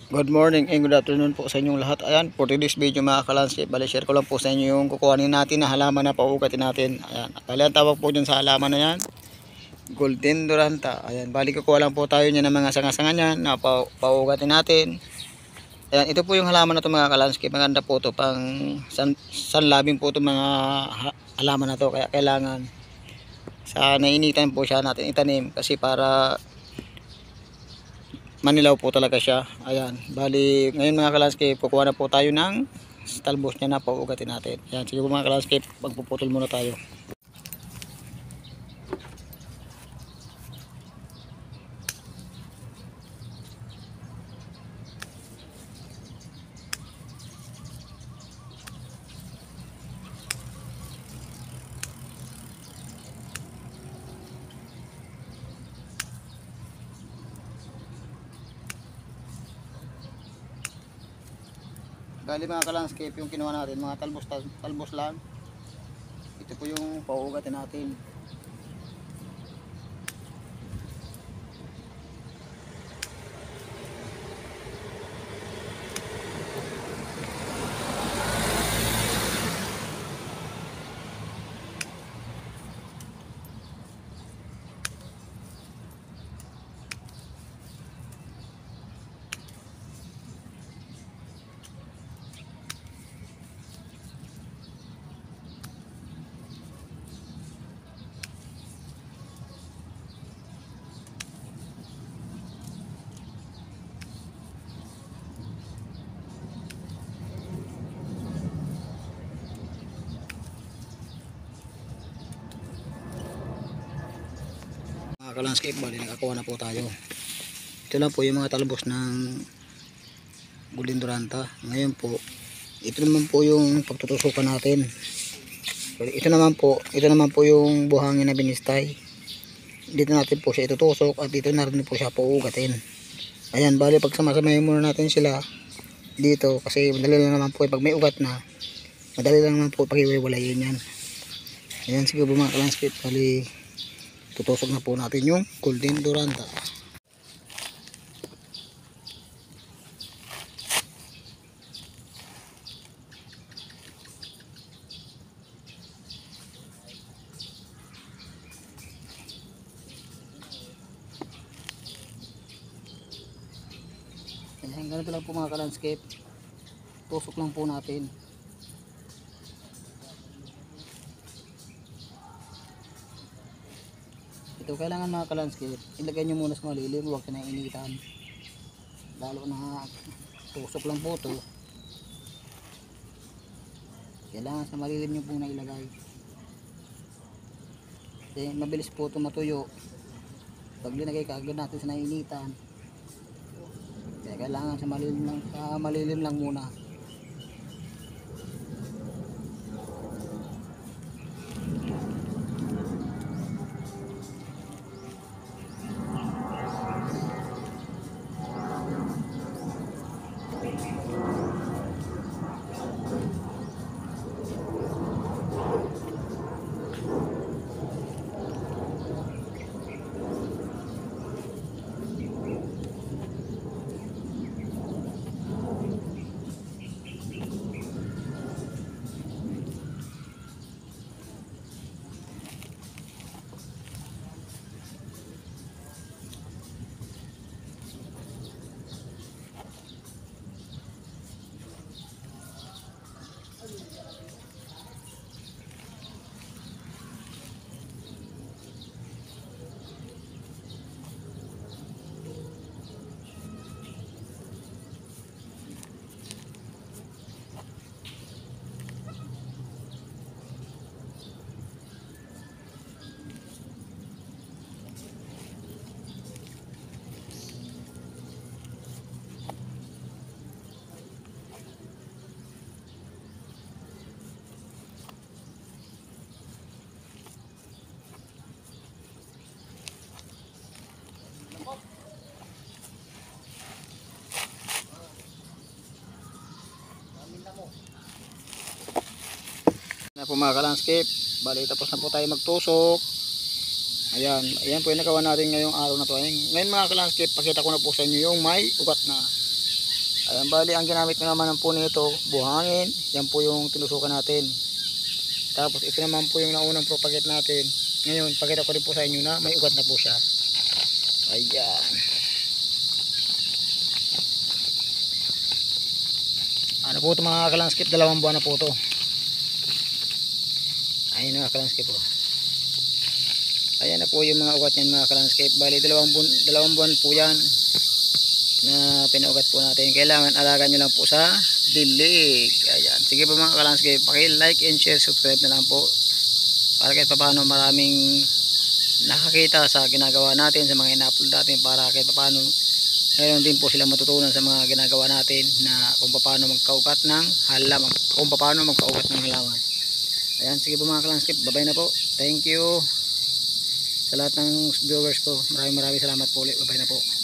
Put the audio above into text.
Good morning and good afternoon po sa inyong lahat. Ayan, for today's video mga kalandscape, bali share ko lang po sa inyo yung kukuhanin natin na halaman na paugatin natin. Ayan, bali ang tawag po dyan sa halaman na yan, Golden Duranta. Ayan, bali kukuha lang po tayo niya ng mga sanga-sanga niyan na paugatin natin. Ayan, ito po yung halaman na ito mga kalandscape. Maganda po ito, pang sanlabing po ito mga halaman na ito. Kaya kailangan sa nainitan po siya natin itanim kasi para manilaw po talaga siya. Ayan, bali ngayon mga kalandscape, kukuha na po tayo ng talbos niya na paugatin natin. Ayan, sige po mga kalandscape, magpuputol muna tayo. Bali mga kalandscape, yung kinuha natin mga talbos lang. Ito po yung paugatin natin. Mga kalandscape, bali nakakuha na po tayo. Ito lang po yung mga talbos ng Golden Duranta. Ngayon po, ito naman po yung pagtutusukan natin. Ito naman po yung buhangin na binistay. Dito natin po siya itutusok at dito na rin po siya paugatin. Ayan, bali pagsamasamahin muna natin sila dito kasi madali lang naman po pag may ugat na, madali lang naman po pag-iwalayin yan. Ayan, sige po mga kalandscape, bali tutusok na po natin yung Golden Duranta. Ayan, ganito lang po mga kalandscape, tusok lang po natin. Ito kailangan mga kalandscape, ilagay nyo muna sa malilim, huwag na initan, lalo na tusok lang po ito. Kailangan sa malilim nyo po na ilagay kasi mabilis po ito matuyo pag linagay kaagad natin sa nainitan. Kaya kailangan sa malilim lang muna. Na po mga kalandscape, bali tapos na po tayo magtusok. Ayan, ayan po yung nagawa natin ngayong araw na to. Ngayon mga kalandscape, pakita ko na po sa inyo yung may ugat na. Ayan, bali ang ginamit ko naman po nito, buhangin. Yan po yung tinusukan natin. Tapos ito naman po yung naunang propagate natin. Ngayon, pakita ko rin po sa inyo na may ugat na po siya. Ayan. Ano po ito mga kalanskip, 2 buwan na po ito. Ayun mga kalanskip po. Ayan na po yung mga ugat niyan mga kalanskip. Bali 2 buwan po yan na pinaugat po natin. Kailangan alagaan nyo lang po sa dilig. Ayan. Sige po mga kalanskip, paki-like and share, subscribe na lang po para kahit paano maraming nakakita sa ginagawa natin, sa mga ina-upload natin, para kahit paano ngayon din po sila matutunan sa mga ginagawa natin na kung paano magkaugat ng halaman, kung paano magkaugat ng halaman. Ayan, sige po mga kalanskip, bye bye na po. Thank you sa lahat ng viewers ko. Maraming salamat po ulit. Bye bye na po.